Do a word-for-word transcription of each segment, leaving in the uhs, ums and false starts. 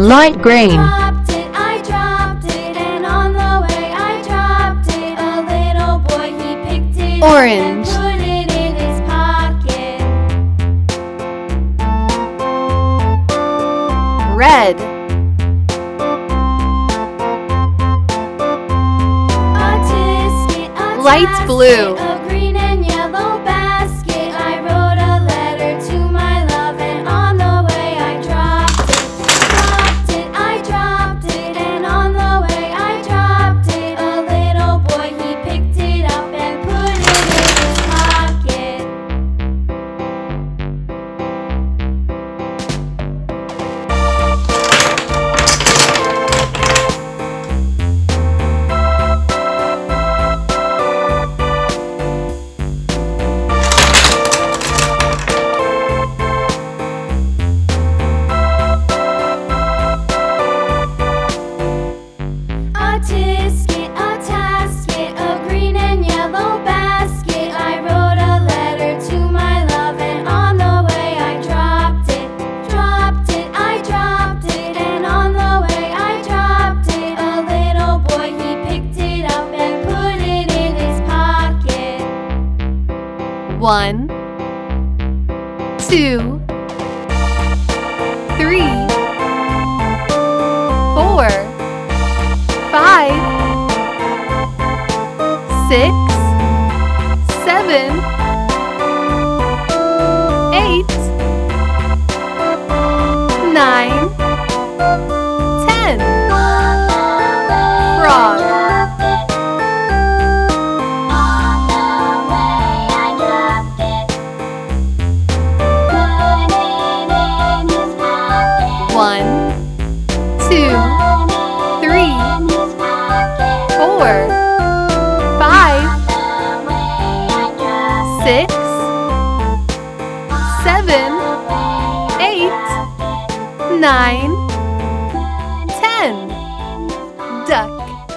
Light green. Dropped it, I dropped it, and on the way I dropped it. A little boy, he picked it Orange. up and put it in his pocket. Red. A tisket, a Light tasket, blue. a green and yellow basket. I wrote a letter to my love, and on the way I dropped it. Dropped it, I dropped it, and on the way I dropped it. A little boy, he picked it up and put it in his pocket. A tisket, a tasket, a green and yellow basket. I wrote a letter to my love, and on the way I dropped it. Dropped it, I dropped it, and on the way I dropped it. A little boy, he picked it up and put it in his pocket. One, two, three, four, five, six, seven, eight, nine, ten. Frog. One, two, three, four, five, six, seven, eight, nine, ten. Duck.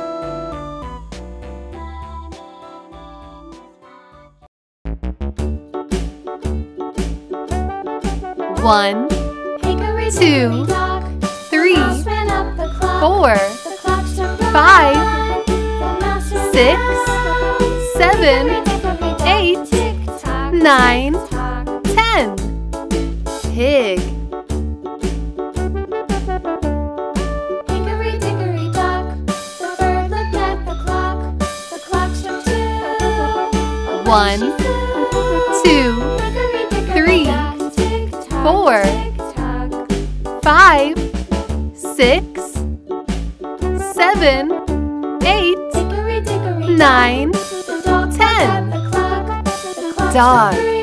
One, Hickory two, dickory dock, three, the mouse ran up the clock. four, The clock struck five, The mouse ran six, up the clock. seven, Hickory dickory dock, eight, tick-tock, nine, tick-tock. ten. Pig. Hickory dickory dock, the bird looked at the clock. The clock struck two. One, She flew. two, Hickory dickory three, dock, tick-tock, four, tick-tock. five, six, seven, eight, Hickory dickory dock, nine, the dog barked ten. at the clock. The clock struck Dog. three.